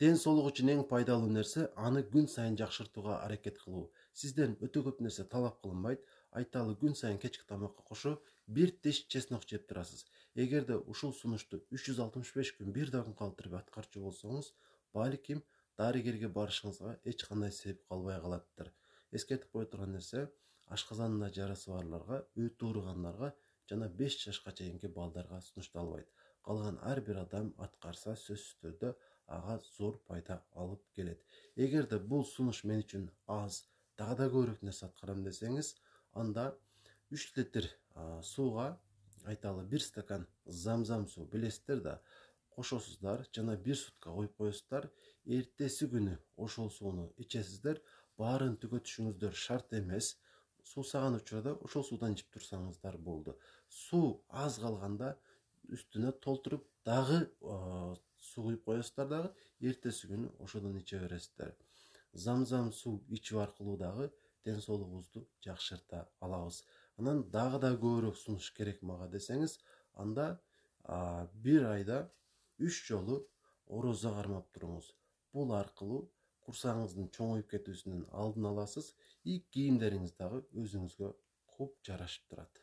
Ден соолук үчүн эң пайдалуу нерсе аны күн сайын жакшыртууга аракет кылуу. Сизден өтө көп нерсе талап кылынбайт. Айталы күн сайын кечки тамакка кошо бир тиш чеснок жеп турасыз. Эгерде ушул сунушту 365 күн бир дагы калтырып аткарчу болсоңуз, балким дарыгерге барышыңызга эч кандай себеп калбай калаттыр. Эскертип кое турган нерсе, ашказанында жарасы барларга, өтө ооругандарга жана 5 жашка чейинки балдарга сунушталбайт. Калган ар бир адам аткарса сөзсүз түрдө ага зор пайда алып келет. Эгерде бул сунуш мен үчүн аз, дагы да көбүрөөк нерсе аткарам десеңиз, анда 3 литр сууга айталы 1 стакан замзам суу билесиздер да, кошосуздар жана 1 сутка коюп коесуздар. Эртеси күнү ошол сууну ичесиздер. Баарын түгөтүшүңүздөр шарт эмес. Суусаган учурда ошол суудан ичип турсаңыздар болду. Суу аз калганда үстүнө толтуруп дагы суу куюп коесуздар дагы, эртеси күнү ошодон иче бересиздер. Замзам суу ичүү аркылуу дагы ден соолугубузду жакшырта алабыз. Анан дагы да көбүрөөк сунуш керек мага десеңиз, анда бир айда 3 жолу орозо кармап туруңуз. Бул аркылуу курсагыңыздын чоңоюп кетүүсүнүн алдын аласыз. И кийимдериңиз дагы өзүңүзгө куп жарашып турат.